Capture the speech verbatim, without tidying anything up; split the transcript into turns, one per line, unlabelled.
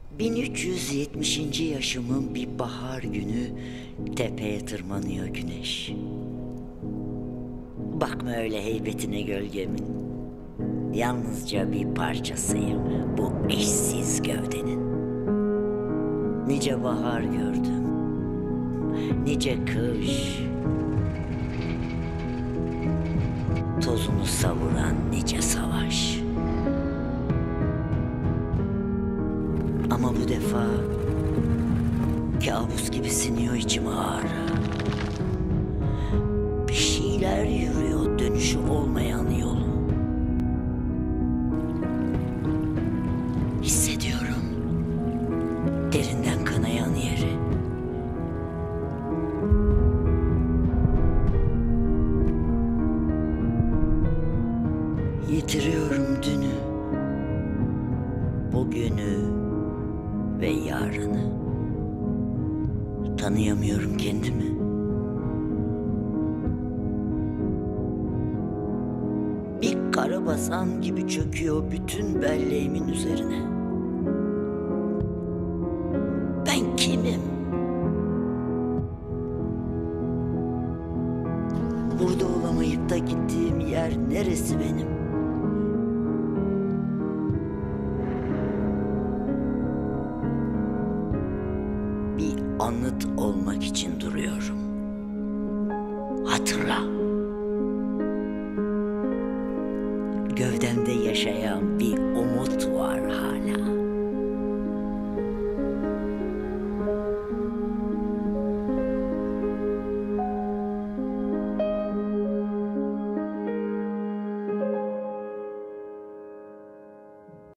bin üç yüz yetmişinci yaşımın bir bahar günü tepeye tırmanıyor güneş. Bakma öyle heybetine gölgemin. Yalnızca bir parçasıyım bu eşsiz gövdenin. Nice bahar gördüm, nice kış, tozunu savuran nice savaş. Ama bu defa kabus gibi siniyor içim ağrı. Bir şeyler yürüyor dönüşü olmayan yolu. Hissediyorum derinden kanayan yeri. Yitiriyorum dünü, bugünü ve yarını. Tanıyamıyorum kendimi. Bir karabasan gibi çöküyor bütün belleğimin üzerine. Ben kimim? Burada olamayıp da gittiğim yer neresi benim? Bir anıt olmak için duruyorum. Hatırla. Gövdemde yaşayan bir